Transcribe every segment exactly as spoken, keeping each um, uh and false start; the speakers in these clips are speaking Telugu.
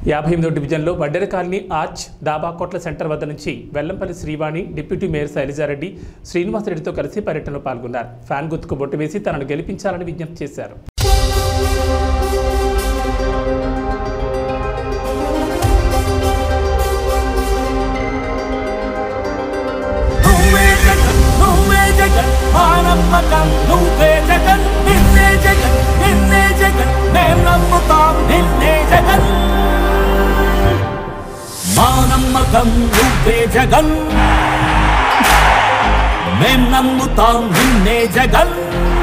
యాభై ఎనిమిదో డివిజన్లో వడ్డెర కాలనీ ఆర్చ్ దాబా కోట్ల సెంటర్ వద్ద నుంచి వెల్లంపల్లి శ్రీవాణి డిప్యూటీ మేయర్ శైలజారెడ్డి శ్రీనివాసరెడ్డితో కలిసి పర్యటనలో పాల్గొన్నారు. ఫ్యాన్ గుర్తుకు బొట్టు వేసి తనను గెలిపించాలని విజ్ఞప్తి చేశారు. నమ్మకం నువ్వే జగన్, మేం నమ్ముతాం నిన్నే జగన్.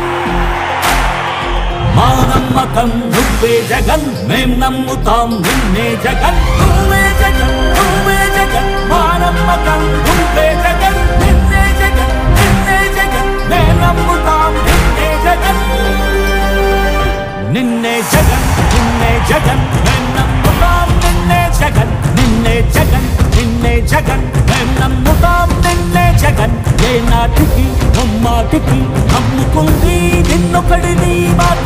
మా నమ్మకం నువ్వే జగన్, మేం నమ్ముతాం నిన్నే జగన్. నువ్వే జగన్, నువ్వే జగన్, మా నమ్మకం నువ్వే జగన్. నిన్నే జగన్, నిన్నే జగన్, మేం నమ్ముతాం నిన్నే జగన్. నిన్నే జగన్, నిన్నే జగన్, మేం నమ్ముతాం నిన్నే జగన్. నిన్నే జగన్, నిన్నే జగన్, మేం నమ్ముతాం నిన్నే జగన్. ఏ నాటికి ముమ్మాటికి నమ్ముకుంది నిన్నొకడిని మాట